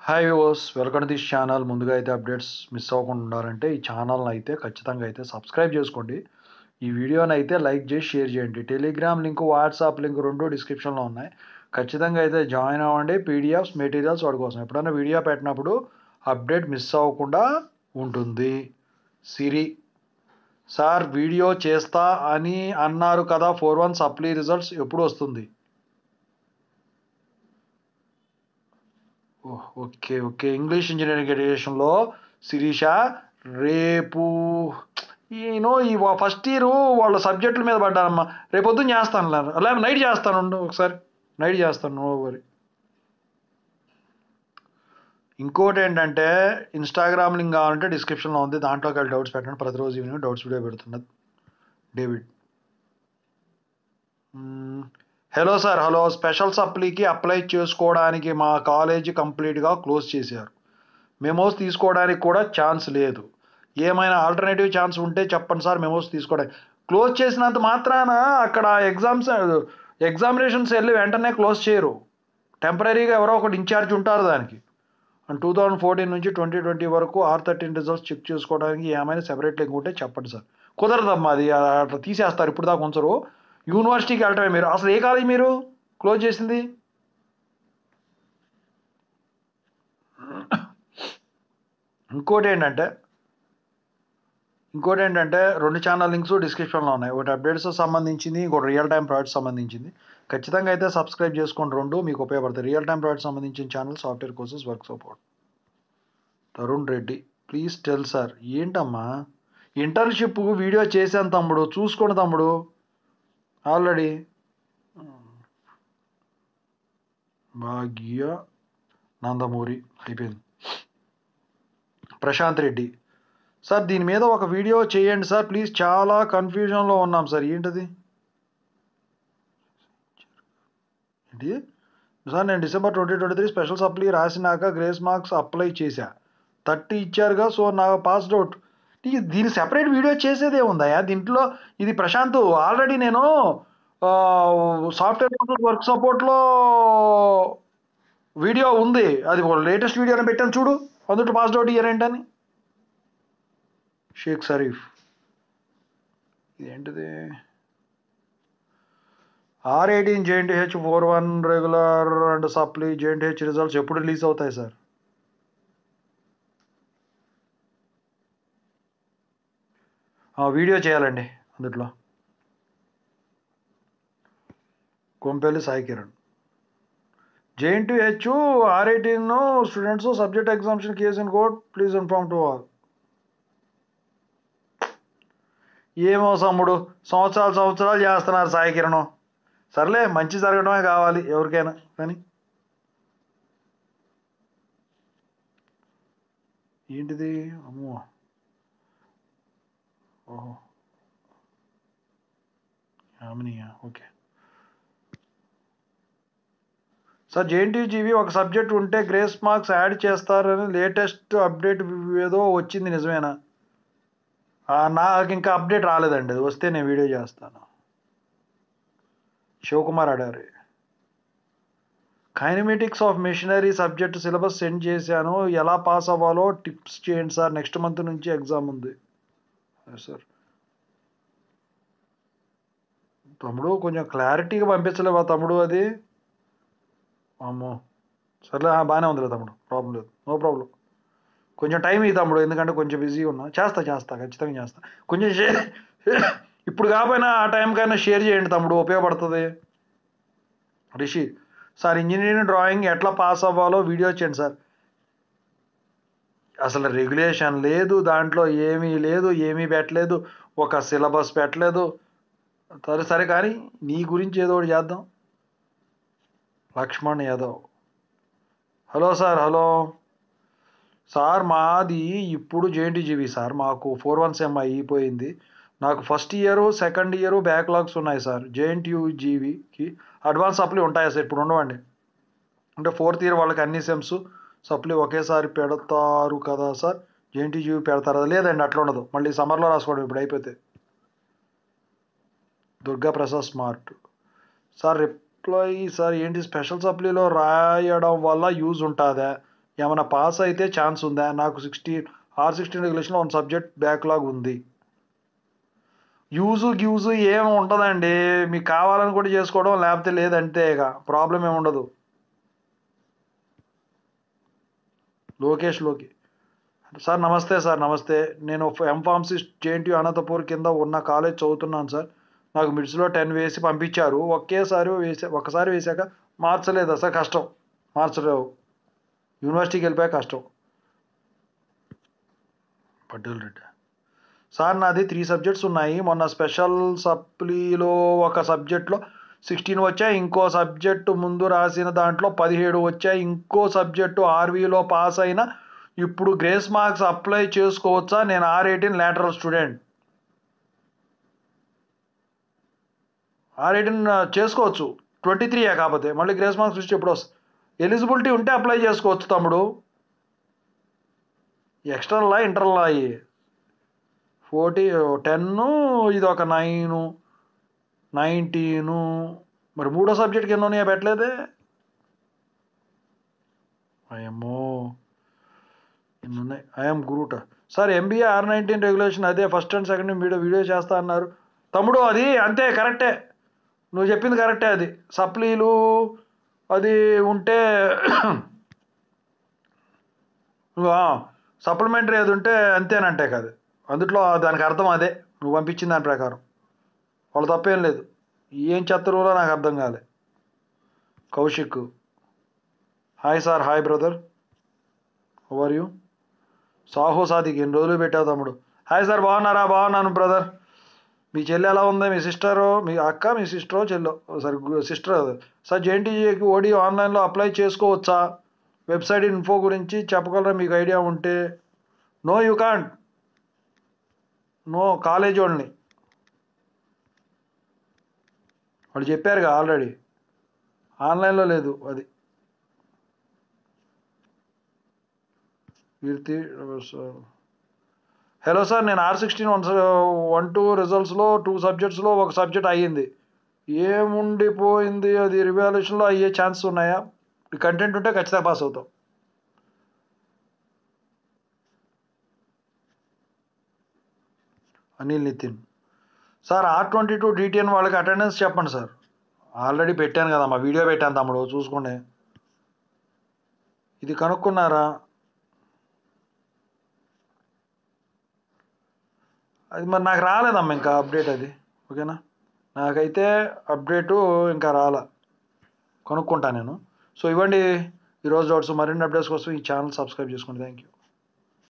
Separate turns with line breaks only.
Hi viewers, welcome to this channel. ముందుగా అయితే updates miss అవ్వకుండా ఉండాలంటే ఈ ఛానల్ని అయితే ఖచ్చితంగా అయితే సబ్స్క్రైబ్ చేసుకోండి. ఈ వీడియోని అయితే లైక్ చేసి షేర్ చేయండి. టెలిగ్రామ్ లింక్, వాట్సాప్ లింక్ రెండు డిస్క్రిప్షన్లో ఉన్నాయి. ఖచ్చితంగా అయితే జాయిన్ అవ్వండి. పీడిఎఫ్స్, మెటీరియల్స్ వాటి కోసం ఎప్పుడైనా వీడియో పెట్టినప్పుడు అప్డేట్ మిస్ అవ్వకుండా ఉంటుంది. సిరి సార్ వీడియో చేస్తా అని అన్నారు కదా, 4-1 సప్లీ రిజల్ట్స్ ఎప్పుడు వస్తుంది? ఓకే ఓకే, ఇంగ్లీష్ ఇంజనీరింగ్ ఎడ్యుకేషన్లో శిరీష రేపు ఈ ఫస్ట్ ఇయర్ వాళ్ళ సబ్జెక్టుల మీద పడ్డానమ్మా. రేపు పొద్దున్న చేస్తాను, లేదా నైట్ చేస్తాను, ఒకసారి నైట్ చేస్తాను, నో వరీ. ఇంకోటి ఏంటంటే ఇన్స్టాగ్రామ్ లింక్ కావాలంటే డిస్క్రిప్షన్లో ఉంది, దాంట్లోకి వెళ్ళి డౌట్స్ పెట్టండి. ప్రతిరోజు ఈవినింగ్ డౌట్స్ వీడియో పెడుతున్నది David. Hello sir, hello. Special సప్లీకి అప్లై చేసుకోవడానికి మా కాలేజీ కంప్లీట్గా క్లోజ్ చేశారు. మెమోస్ తీసుకోవడానికి కూడా ఛాన్స్ లేదు. ఏమైనా ఆల్టర్నేటివ్ ఛాన్స్ ఉంటే చెప్పండి సార్. మెమోస్ తీసుకోవడానికి క్లోజ్ చేసినంత మాత్రాన అక్కడ ఎగ్జామినేషన్స్ వెళ్ళి వెంటనే క్లోజ్ చేయరు. టెంపరీగా ఎవరో ఒకటి ఇన్ఛార్జ్ ఉంటారు దానికి. అండ్ 2014 నుంచి 2020 వరకు R13 రిజల్ట్స్ చెక్ చేసుకోవడానికి ఏమైనా సెపరేట్ లింక్ ఉంటే చెప్పండి సార్. కుదరదమ్మా, అది అట్లా తీసేస్తారు. ఇప్పుడు దాకా ఉంచరు. యూనివర్సిటీకి వెళ్ళటమే. మీరు అసలు ఏ కాలేజ్ మీరు క్లోజ్ చేసింది? ఇంకోటి ఏంటంటే రెండు ఛానల్ లింక్స్ డిస్క్రిప్షన్లో ఉన్నాయి. ఒకటి అప్డేట్స్ సంబంధించింది, ఇంకోటి రియల్ టైం ప్రాజెక్ట్ సంబంధించింది. ఖచ్చితంగా అయితే సబ్స్క్రైబ్ చేసుకోండి. రెండు మీకు ఉపయోగపడతాయి. రియల్ టైం ప్రాజెక్ట్ సంబంధించిన channel software courses, work support. Tarun Reddy please tell sir. ఏంటమ్మా, ఇంటర్న్షిప్ వీడియో చేశాను తమ్ముడు, చూసుకోండి తమ్ముడు. ఆల్రెడీ భాగ్య నందమూరి అయిపోయింది. ప్రశాంత్ రెడ్డి సార్ దీని మీద ఒక వీడియో చేయండి సార్ ప్లీజ్, చాలా కన్ఫ్యూజన్లో ఉన్నాం సార్. ఏంటది ఏంటి సార్? నేను December 2023 స్పెషల్ సప్లీ రాసినాక గ్రేస్ మార్క్స్ అప్లై చేశా. 30 ఇచ్చారుగా, సో నా పాస్డ్ అవుట్. దీని సెపరేట్ వీడియో చేసేదే ఉందా దీంట్లో? ఇది ప్రశాంత్, ఆల్రెడీ నేను సాఫ్ట్వేర్ వర్క్ సపోర్ట్లో వీడియో ఉంది, అది లేటెస్ట్ వీడియోని పెట్టాను చూడు, అందులో పాస్డ్ అవుట్ ఇయర్ ఏంటని. షేక్ షరీఫ్ ఇదేంటిది? R18 JNTH 4-1 regular and supply JNTH results ఎప్పుడు రిలీజ్ అవుతాయి సార్? వీడియో చేయాలండి అందులో. Kompelli Sai Kiran JNTH R18 students subject exemption case in court please inform to all. ఏమో సమ్ముడు, సంవత్సరాలు చేస్తున్నారు సాయి కిరణ్. సర్లే, మంచి జరగడమే కావాలి ఎవరికైనా. కానీ ఏంటిది? అమ్మో, ఓహో, యామినియా, ఓకే సార్. JNTGవి ఒక సబ్జెక్ట్ ఉంటే గ్రేస్ మార్క్స్ యాడ్ చేస్తారని లేటెస్ట్ అప్డేట్ ఏదో వచ్చింది, నిజమేనా? నాకు ఇంకా అప్డేట్ రాలేదండి, అది వస్తే నేను వీడియో చేస్తాను. Shivakumar Adari kinematics of machinery subject syllabus send చేశాను, ఎలా పాస్ అవ్వాలో టిప్స్ చేయండి సార్. నెక్స్ట్ మంత్ నుంచి ఎగ్జామ్ ఉంది సార్. తమ్ముడు కొంచెం క్లారిటీగా పంపించలేవా తమ్ముడు? అది అమ్మో, సర్లే, బాగానే ఉందిలే తమ్ముడు, ప్రాబ్లం లేదు, నో ప్రాబ్లం. కొంచెం టైం ఇవ్వు తమ్ముడు, ఎందుకంటే కొంచెం బిజీగా ఉన్నా. చేస్తా ఖచ్చితంగా చేస్తా. కొంచెం ఇప్పుడు కాకపోయినా ఆ టైంకైనా షేర్ చేయండి తమ్ముడు, ఉపయోగపడుతుంది. రిషి సార్ ఇంజనీరింగ్ డ్రాయింగ్ ఎట్లా పాస్ అవ్వాలో వీడియో చేయండి సార్. అసలు రెగ్యులేషన్ లేదు దాంట్లో, ఏమీ లేదు, ఏమీ పెట్టలేదు, ఒక సిలబస్ పెట్టలేదు. సరే కానీ నీ గురించి ఏదో ఒకటి చేద్దాం. Laxman Yadav hello sir, hello sir. మాది ఇప్పుడు JNTGవి సార్, మాకు 4-1 సెమ్ అయిపోయింది. నాకు first year, second year backlogs ఉన్నాయి సార్. JNTUGVకి అడ్వాన్స్ సప్లీ ఉంటాయా సార్? ఇప్పుడు ఉండవండి. అంటే ఫోర్త్ ఇయర్ వాళ్ళకి అన్ని సెమ్స్ సప్లీ ఒకేసారి పెడతారు కదా సార్? JNTGవి పెడతారా? లేదండి, అట్లా ఉండదు. మళ్ళీ సమ్మర్లో రాసుకోవడం ఇప్పుడు అయిపోతే. Durga Prasad smart sir reply sir. ఏంటి స్పెషల్ సప్లీలో రాయడం వల్ల యూజ్ ఉంటుందా? ఏమైనా పాస్ అయితే ఛాన్స్ ఉందా? నాకు R16 రెగ్యులేషన్లో 1 సబ్జెక్ట్ బ్యాక్లాగ్ ఉంది. గివ్స్ ఏమి ఉంటుందండి. మీకు కావాలని కూడా చేసుకోవడం, లేకపోతే లేదంతే. ఇక ప్రాబ్లం ఏమి ఉండదు. లోకి సార్ నమస్తే సార్. నమస్తే. నేను ఎంఫార్మసిస్ట్ JNTU అనంతపూర్ కింద ఉన్న కాలేజ్ చదువుతున్నాను సార్. నాకు మిడ్స్లో 10 వేసి పంపించారు. ఒక్కసారి వేసాక మార్చలేదు సార్. కష్టం మార్చలేవు. యూనివర్సిటీకి వెళ్ళిపోయాక కష్టం. పటేల్ రెడ్డి సార్, నాది 3 సబ్జెక్ట్స్ ఉన్నాయి. మొన్న స్పెషల్ సప్లీలో ఒక సబ్జెక్ట్లో 16 వచ్చాయి. ఇంకో సబ్జెక్టు ముందు రాసిన దాంట్లో 17 వచ్చాయి. ఇంకో సబ్జెక్టు RVలో పాస్ అయినా ఇప్పుడు గ్రేస్ మార్క్స్ అప్లై చేసుకోవచ్చా? నేను R18 లాటరల్ స్టూడెంట్. R18 చేసుకోవచ్చు. 23 కాకపోతే మళ్ళీ గ్రేస్ మార్క్స్ లిస్ట్ ఎప్పుడు వస్తుంది? ఎలిజిబిలిటీ ఉంటే అప్లై చేసుకోవచ్చు తమ్ముడు. ఎక్స్టర్నల్ ఇంటర్నల్ 10, ఇది ఒక 9, 19. మరి మూడో సబ్జెక్ట్కి ఎన్ని ఉన్నాయో పెట్టలేదే. అయ్యమ్మో, ఎన్ని ఉన్నాయి? ఐఎమ్ గురుట సార్. MBA R19 రెగ్యులేషన్ అదే ఫస్ట్ అండ్ సెకండ్ వీడియో చేస్తా అన్నారు తమ్ముడు. అది అంతే, కరెక్టే. నువ్వు చెప్పింది కరెక్టే. అది సప్లీలు అది ఉంటే సప్లిమెంటరీ అది ఉంటే అంతేనంటే కాదు. అందుట్లో దానికి అర్థం అదే, నువ్వు పంపించిన దాని ప్రకారం. వాళ్ళు తప్పేం లేదు. ఏం చెత్తరులో నాకు అర్థం కాలే. Kaushik hi sir. Hi brother, how are you? Saho Sadiq ఎన్ని రోజులు పెట్టావు తమ్ముడు? Hi sir. బాగున్నారా? బాగున్నాను బ్రదర్. మీ చెల్లి ఎలా ఉంది? మీ సిస్టరు, మీ అక్క, మీ సిస్టరో చెల్లో? Sir sister. సార్ JNTUకి OD ఆన్లైన్లో అప్లై చేసుకోవచ్చా? వెబ్సైట్ ఇన్ఫో గురించి చెప్పగలరా మీకు ఐడియా ఉంటే? No you can't. No, college వాళ్ళని వాళ్ళు చెప్పారుగా ఆల్రెడీ. ఆన్లైన్లో లేదు అది. Keerthi hello sir. నేను R16 1-2 రిజల్ట్స్లో 2 సబ్జెక్ట్స్లో ఒక సబ్జెక్ట్ అయ్యింది. ఏముండిపోయింది? అది రివాల్యూషన్లో అయ్యే ఛాన్స్ ఉన్నాయా? కంటెంట్ ఉంటే ఖచ్చితంగా పాస్ అవుతాం. Anil Nitin sir. R22 DTN వాళ్ళకి అటెండెన్స్ చెప్పండి సార్. ఆల్రెడీ పెట్టాను కదా, మా వీడియో పెట్టాను తమ్ముడు, చూసుకోండి. ఇది కనుక్కున్నారా? అది మరి నాకు రాలేదమ్మా ఇంకా అప్డేట్ అది. ఓకేనా, నాకైతే అప్డేటు ఇంకా రాలా. కనుక్కుంటా నేను. సో ఇవ్వండి ఈరోజు డౌట్స్. మరిన్ని అప్డేట్స్ కోసం ఈ ఛానల్ సబ్స్క్రైబ్ చేసుకోండి. Thank you.